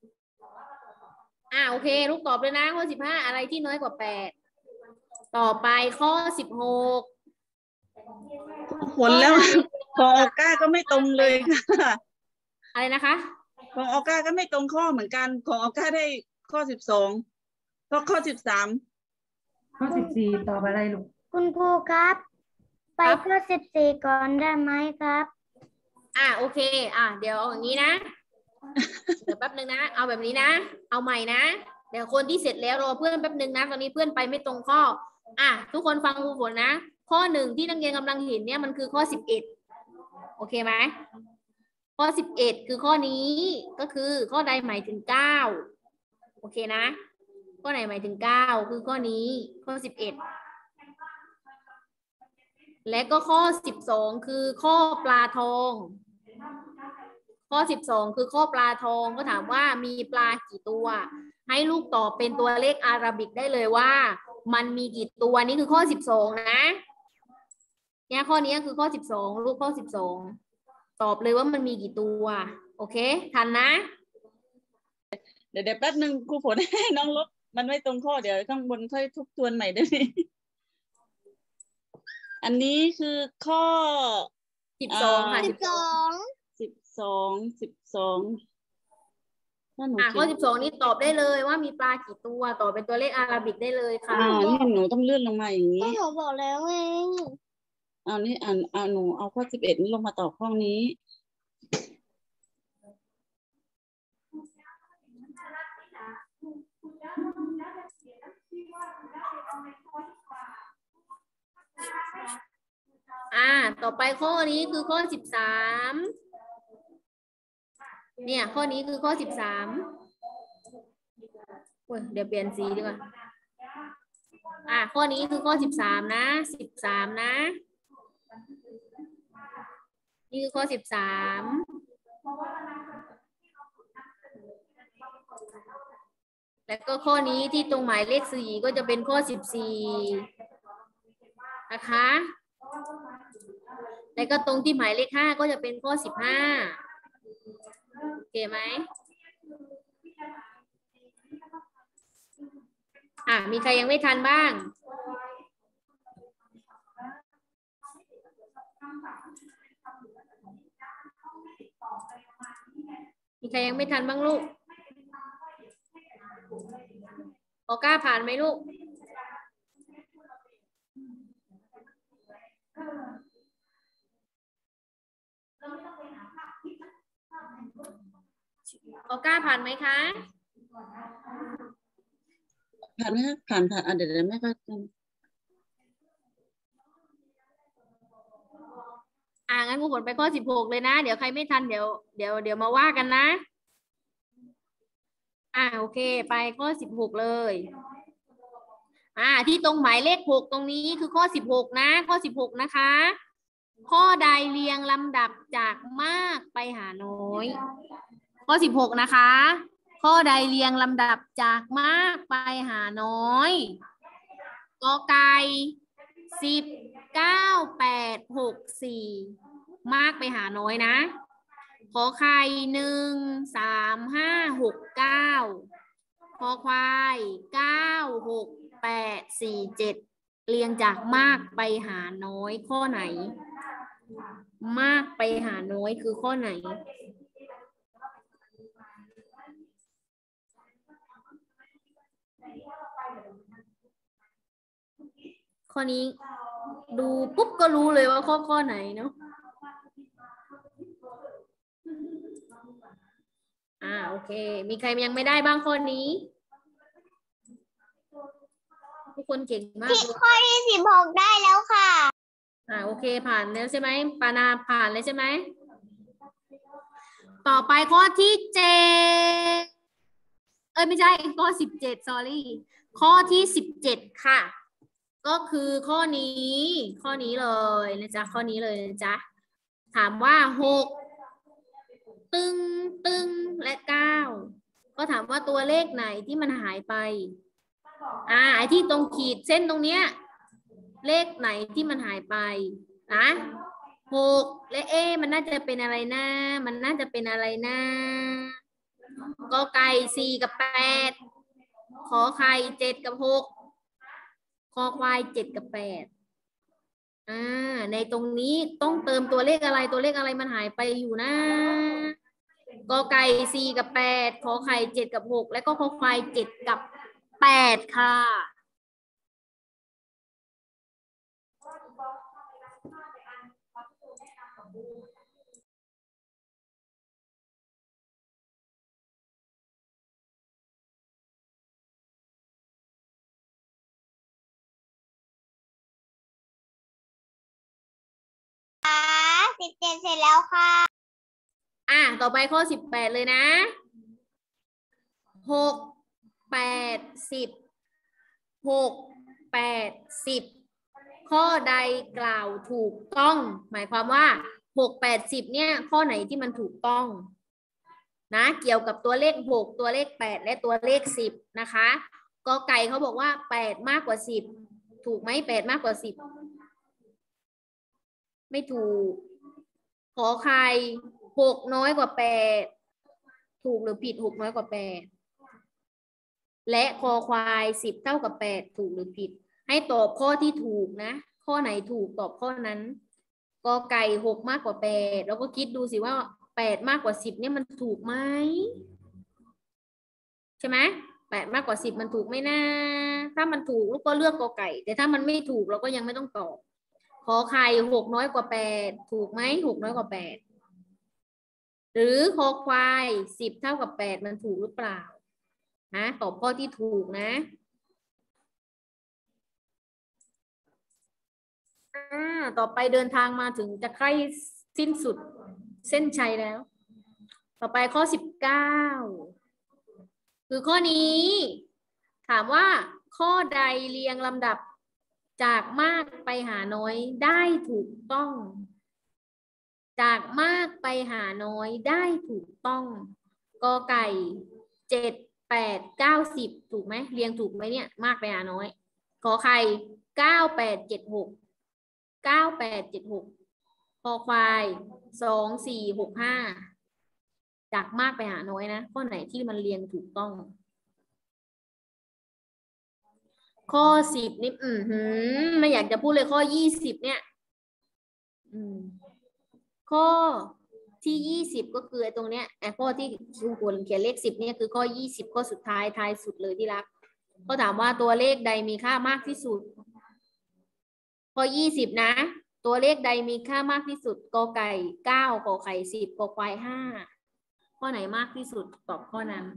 โอเคลูกตอบเลยนะข้อ15อะไรที่น้อยกว่า8ต่อไปข้อ16 ผลแล้วพอออก้าก็ไม่ตรงเลยค่ะอะไรนะคะพอออก้าก็ไม่ตรงข้อเหมือนกันของออก้าได้ข้อ12เพราะข้อ13 ข้อ14ตอบอะไรลูกคุณครูครับ ไปข้อ14ก่อนได้ไหมครับโอเคเดี๋ยวเอาอย่างนี้นะ เดี๋ยวแป๊บนึงนะเอาแบบนี้นะเอาใหม่นะเดี๋ยวคนที่เสร็จแล้วรอเพื่อนแป๊บนึงนะตอนนี้เพื่อนไปไม่ตรงข้อทุกคนฟังครูฝนนะข้อหนึ่งที่นักเรียนกำลังเห็นเนี่ยมันคือข้อ11โอเคไหมข้อ11คือข้อนี้ก็คือข้อใดหมายถึง9โอเคนะข้อไหนหมายถึง9คือข้อนี้ข้อ11และก็ข้อ12คือข้อปลาทองข้อ12คือข้อปลาทองก็ถามว่ามีปลากี่ตัวให้ลูกตอบเป็นตัวเลขอาราบิกได้เลยว่ามันมีกี่ตัวนี่คือข้อ12นะเนี่ยข้อนี้คือข้อ12ลูกข้อ12ตอบเลยว่ามันมีกี่ตัวโอเคทันนะเดี๋ยวแป๊บนึงครูฝนให้น้องลบมันไม่ตรงข้อเดี๋ยวข้างบนค่อยทบทวนใหม่ได้ไหมอันนี้คือข้อ 12ค่ะ 12 ข้อ12นี้ตอบได้เลยว่ามีปลากี่ตัวตอบเป็นตัวเลขอาราบิกได้เลยค่ะนี่หนูต้องเลื่อนลงมาอย่างนี้ก็หนูบอกแล้วไงนี่หนูเอาข้อ11นี้ลงมาตอบข้อนี้ต่อไปข้อนี้คือข้อ13เนี่ยข้อนี้คือข้อ13เดี๋ยวเปลี่ยนสีดีกว่าข้อนี้คือข้อ13นะ13นะนี่คือข้อ13แล้วก็ข้อนี้ที่ตรงหมายเลข4ก็จะเป็นข้อ14นะคะแล้วก็ตรงที่หมายเลข5ก็จะเป็นข้อ15โอเคไหมมีใครยังไม่ทันบ้างมีใครยังไม่ทันบ้างลูกออก้าผ่านไหมลูกออก้าผ่านไหมคะผ่านไหมคะผ่านเดี๋ยวไม่ก็งั้นครูฝนไปข้อ16เลยนะเดี๋ยวใครไม่ทันเดี๋ยวมาว่ากันนะโอเคไปข้อ16เลยที่ตรงหมายเลข6ตรงนี้คือข้อ16นะข้อ16นะคะข้อใดเรียงลำดับจากมากไปหาน้อยข้อ16นะคะข้อใดเรียงลำดับจากมากไปหาน้อยกอไก่10 9 8 6 4มากไปหาน้อยนะขอไข่1 3 5 6 9ขอควาย9 6 8 4 7เรียงจากมากไปหาน้อยข้อไหนมากไปหาน้อยคือข้อไหนข้อนี้ดูปุ๊บก็รู้เลยว่าข้อไหนเนาะโอเคมีใครยังไม่ได้บ้างข้อนี้ทุกคนเก่งมากข้อที่16ได้แล้วค่ะโอเคผ่านแล้วใช่ไหมปานาผ่านเลยใช่ไหมต่อไปข้อที่7ไม่ใช่ข้อ17 sorry ข้อที่17ค่ะก็คือข้อนี้เลยนะจ๊ะข้อนี้เลยนะจ๊ะถามว่า6ตึงและ9ก็ถามว่าตัวเลขไหนที่มันหายไปไอ้ที่ตรงขีดเส้นตรงเนี้ยเลขไหนที่มันหายไปนะ6และมันน่าจะเป็นอะไรนะมันน่าจะเป็นอะไรนะกอไก่4 กับ 8ขอไข่7 กับ 6คอควาย7 กับ 8ในตรงนี้ต้องเติมตัวเลขอะไรมันหายไปอยู่นะกอไก่4 กับ 8ขอไข่7 กับ 6และก็คอควาย7 กับ 8ค่ะ 17 เสร็จแล้วค่ะต่อไปข้อ18เลยนะ6 8 10 6 8 10ข้อใดกล่าวถูกต้อง หมายความว่า6 8 10เนี่ยข้อไหนที่มันถูกต้องนะเกี่ยวกับตัวเลข6ตัวเลข8และตัวเลข10นะคะกอไก่เขาบอกว่า8มากกว่า10ถูกไหม8มากกว่า10ไม่ถูกขอไข่6น้อยกว่า8ถูกหรือผิด6น้อยกว่า8และคอควาย10เท่ากับ8ถูกหรือผิดให้ตอบข้อที่ถูกนะข้อไหนถูกตอบข้อนั้นกอไก่6มากกว่า8แล้วก็คิดดูสิว่า8มากกว่า10เนี่ยมันถูกไหมใช่ไหม8มากกว่า10มันถูกไหมนะถ้ามันถูกลูกก็เลือกกอไก่แต่ถ้ามันไม่ถูกเราก็ยังไม่ต้องตอบขอไข่6น้อยกว่า8ถูกไหม6น้อยกว่า8หรือคอควาย10เท่ากับ8มันถูกหรือเปล่านะตอบข้อที่ถูกนะต่อไปเดินทางมาถึงจะใกล้สิ้นสุดเส้นชัยแล้ว ต่อไปข้อ19คือข้อนี้ถามว่าข้อใดเรียงลำดับจากมากไปหาน้อยได้ถูกต้องจากมากไปหาน้อยได้ถูกต้องกอไก่7 8 9 10ถูกไหมเรียงถูกไหมเนี่ยมากไปหาน้อยขอไข่9 8 7 6 9 8 7 6คอควาย2 4 6 5จากมากไปหาน้อยนะข้อไหนที่มันเรียงถูกต้องข้อ10นี่ไม่อยากจะพูดเลยข้อ20เนี่ยข้อที่20ก็คือไอ้ตรงเนี้ยไอ้ข้อที่ครูควรเขียนเลข10เนี่ยคือข้อ20ข้อสุดท้ายสุดเลยที่รักก็ถามว่าตัวเลขใดมีค่ามากที่สุดข้อ20นะตัวเลขใดมีค่ามากที่สุดกอไก่9ขอไข่10กอควาย5ข้อไหนมากที่สุดตอบข้อนั้น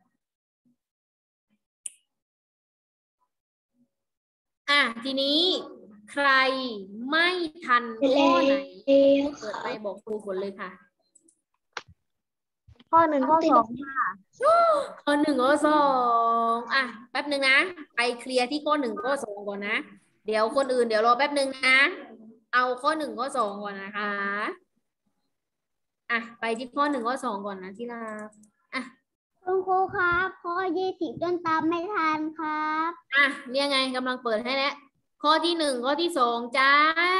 ทีนี้ใครไม่ทันข้อไหนเปิดไปบอกครูฝนเลยค่ะข้อ1ข้อ2ค่ะข้อ1ข้อ2แป๊บหนึ่งนะไปเคลียร์ที่ข้อ1ข้อ2ก่อนนะเดี๋ยวคนอื่นเดี๋ยวรอแป๊บหนึ่งนะเอาข้อ1ข้อ2ก่อนนะคะไปที่ข้อ1ข้อ2ก่อนนะที่รักคุณครูครับข้อ20ต้นตามไม่ทันครับเนี่ยไงกำลังเปิดให้แล้วข้อที่1ข้อที่2จ้า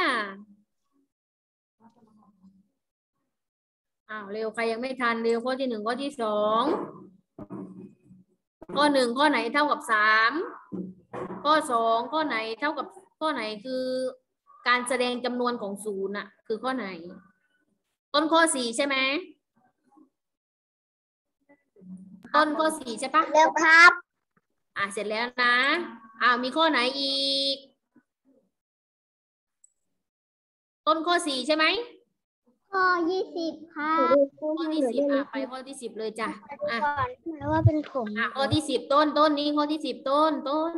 เร็วใครยังไม่ทันเร็วข้อที่1ข้อที่2ข้อ1ข้อไหนเท่ากับ3ข้อ2ข้อไหนเท่ากับข้อไหนคือการแสดงจำนวนของศูนย์คือข้อไหนต้นข้อ4ใช่ไหมต้นข้อ4ใช่ปะแล้วครับเสร็จแล้วนะมีข้อไหนอีกต้นข้อ4ใช่ไหมข้อ20ค่ะข้อที่10ไปข้อที่10เลยจ้ะหมายว่าเป็นผมข้อที่10ต้นนี้ข้อที่10ต้น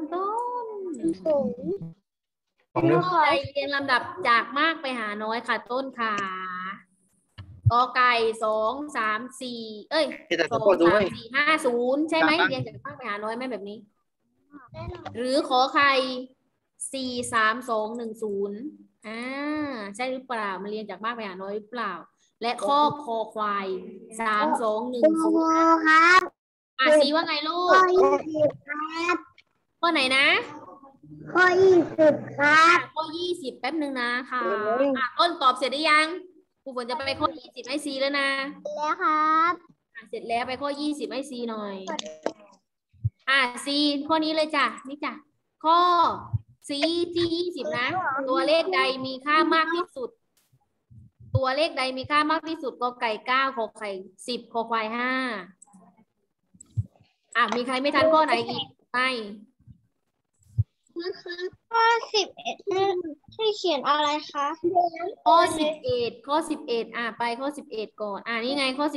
ข้อใดเรียงลำดับจากมากไปหาน้อยค่ะต้นค่ะกอไก่2 3 4 2 3 4 5 0ใช่ไหมเรียงจากมากไปหาน้อยไหมแบบนี้หรือขอไข่4 3 2 1 0ใช่หรือเปล่ามันเรียงจากมากไปหาน้อยหรือเปล่าและข้อคอควาย3 2 1 0 ครับซีว่าไงลูกข้อ20ครับข้อไหนนะข้อ20ครับข้อ20แป๊บนึงนะค่ะต้นตอบเสร็จหรือยังครูฝนจะไปข้อ20ให้ซีแล้วนะแล้วครับเสร็จแล้วไปข้อ20ให้ซีหน่อยซีข้อนี้เลยจ้ะนี่จ้ะข้อซีที่20นะตัวเลขใดมีค่ามากที่สุดตัวเลขใดมีค่ามากที่สุดกอไก่9ขอไข่10คอควาย5มีใครไม่ทันข้อไหนอีกไม่ข้อ11ให้เขียนอะไรคะข้อ11ข้อ11ไปข้อ11ก่อนนี่ไงข้อ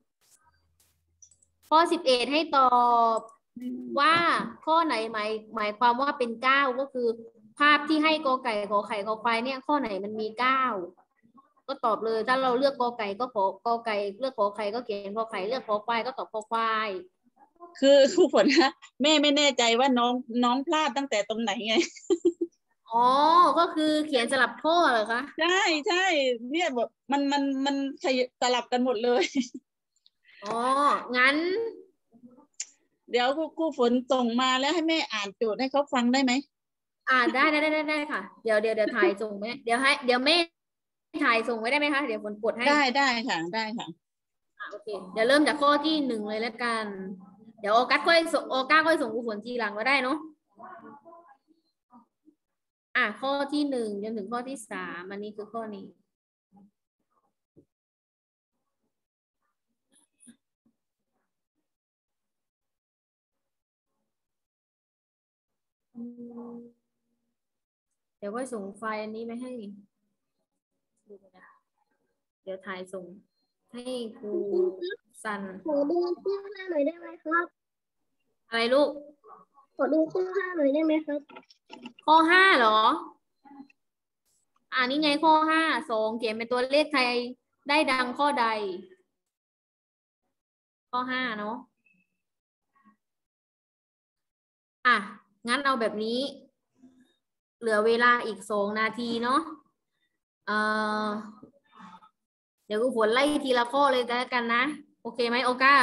11ข้อ11ให้ตอบว่าข้อไหนหมายความว่าเป็น9ก็คือภาพที่ให้กอไก่ขอไข่ขอควายเนี่ยข้อไหนมันมี9 ก็ตอบเลย ถ้าเราเลือกกอไก่ก็ขอกอไก่เลือกขอไข่ก็เขียนขอไข่เลือกขอควายก็ตอบขอควายคือครูฝนนะแม่ไม่แน่ใจว่าน้องพลาดตั้งแต่ตรงไหนไงอ๋อก็คือเขียนสลับข้อเหรอคะใช่ใช่เนี่ยแบบมันสลับกันหมดเลยอ๋องั้นเดี๋ยวครูฝนส่งมาแล้วให้แม่อ่านโจทย์ให้เขาฟังได้ไหมได้ค่ะเดี๋ยวถ่ายส่งไหมเดี๋ยวแม่ถ่ายส่งไว้ได้ไหมคะเดี๋ยวฝนกดให้ได้ค่ะได้ค่ะโอเคเดี๋ยวเริ่มจากข้อที่หนึ่งเลยแล้วกัน เดี๋ยวออกัสค่อยส่งออก้าค่อยส่งครูฝนทีหลังก็ได้เนาะข้อที่หนึ่งจนถึงข้อที่สามอันนี้คือข้อนี้เดี๋ยวค่อยส่งไฟล์อันนี้ไปให้ดูนะเดี๋ยวถ่ายส่งให้ครูซันขอดูข้อห้าหน่อยได้ไหมครับอะไรลูกขอดูข้อห้าหน่อยได้ไหมครับข้อห้าเหรอ นี่ไงข้อห้า2เขียนเป็นตัวเลขไทยได้ดังข้อใด ข้อห้าเนาะงั้นเอาแบบนี้ เหลือเวลาอีก2 นาทีเนาะเดี๋ยวครูฝนไล่ทีละข้อเลยแล้วกันนะโอเคไหมโอก้า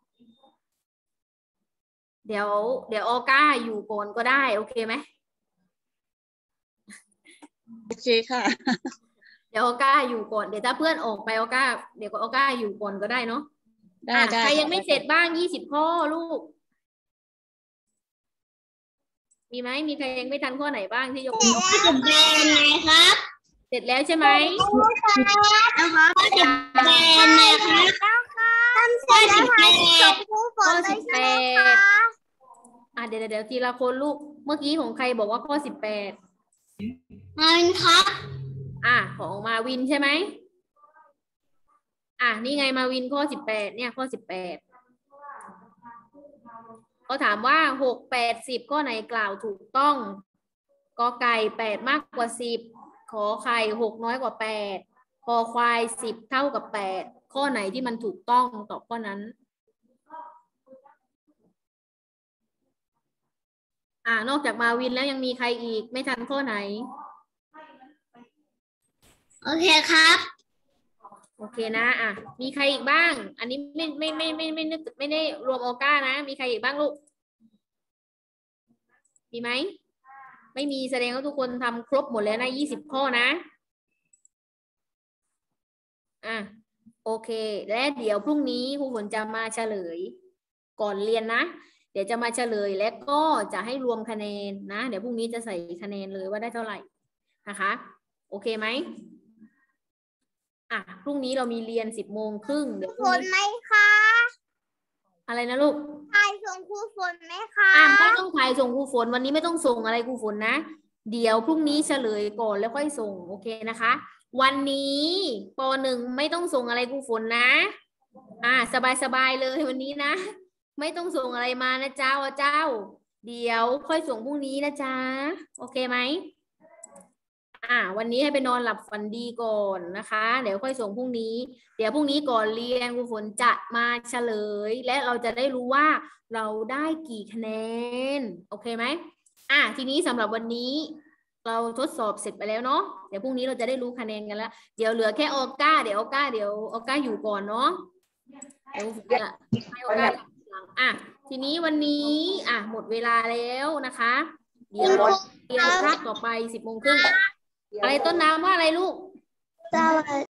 เดี๋ยวโอก้าอยู่ก่อนก็ได้โอเคไหมโอเคค่ะเดี๋ยวโอก้าอยู่ก่อนเดี๋ยวถ้าเพื่อนออกไปโอก้าเดี๋ยวโอก้าอยู่ก่อนก็ได้เนาะได้ใครยังไม่เสร็จบ้าง20 ข้อลูกมีไหมมีใครยังไม่ทันข้อไหนบ้างที่ยกมือเป็นไงครับเสร็จแล้วใช่ไหมนะครับเป็นไงครับทำเสร็จแล้วค่ะส่งครูฝข้อนเลยใช่ไหม 18เดี๋ยวทีละคนลูกเมื่อกี้ของใครบอกว่าข้อ18 มาวินครับของมาวินใช่ไหมนี่ไงมาวินข้อ18เนี่ยข้อ18เขาถามว่า6 8 10ข้อไหนกล่าวถูกต้องกอไก่8มากกว่า10ขอไข่6น้อยกว่า8คอควาย10เท่ากับ8ข้อไหนที่มันถูกต้องตอบข้อนั้นนอกจากมาวินแล้วยังมีใครอีกไม่ทันข้อไหนโอเคครับโอเคนะมีใครอีกบ้างอันนี้ไม่นึกไม่ได้รวมโอก้านะมีใครอีกบ้างลูกมีไหมไม่มีแสดงว่าทุกคนทำครบหมดแล้วนะ20 ข้อนะโอเคและเดี๋ยวพรุ่งนี้ครูฝนจะมาเฉลยก่อนเรียนนะเดี๋ยวจะมาเฉลยและก็จะให้รวมคะแนนนะเดี๋ยวพรุ่งนี้จะใส่คะแนนเลยว่าได้เท่าไหร่นะคะโอเคไหมพรุ่งนี้เรามีเรียน10:30เดี๋ยวพรุ่ฝงนนี้ไหมคะอะไรนะลูกถ่ายส่งครูฝนไหมคะไม่ต้องถ่ายส่งครูฝนวันนี้ไม่ต้องส่งอะไรครูฝนนะเดี๋ยวพรุ่งนี้เฉลยก่อนแล้วค่อยส่งโอเคนะคะวันนี้ป.1ไม่ต้องส่งอะไรครูฝนนะสบายเลยวันนี้นะไม่ต้องส่งอะไรมานะเจ้าเดี๋ยวค่อยส่งพรุ่งนี้นะจ๊ะโอเคไหมวันนี้ให้ไปนอนหลับฝันดีก่อนนะคะเดี๋ยวค่อยส่งพรุ่งนี้เดี๋ยวพรุ่งนี้ก่อนเรียนครูฝนจะมาเฉลยและเราจะได้รู้ว่าเราได้กี่คะแนนโอเคไหมทีนี้สำหรับวันนี้เราทดสอบเสร็จไปแล้วเนาะเดี๋ยวพรุ่งนี้เราจะได้รู้คะแนนกันแล้วเดี๋ยวเหลือแค่ออก้าเดี๋ยวออก้าอยู่ก่อนเนาะเดี๋ยวให้ออก้าหลังทีนี้วันนี้หมดเวลาแล้วนะคะเดี๋ยวเรียนคาบต่อไป10:30อะไรต้นน้ำว่าอะไรลูกสวัส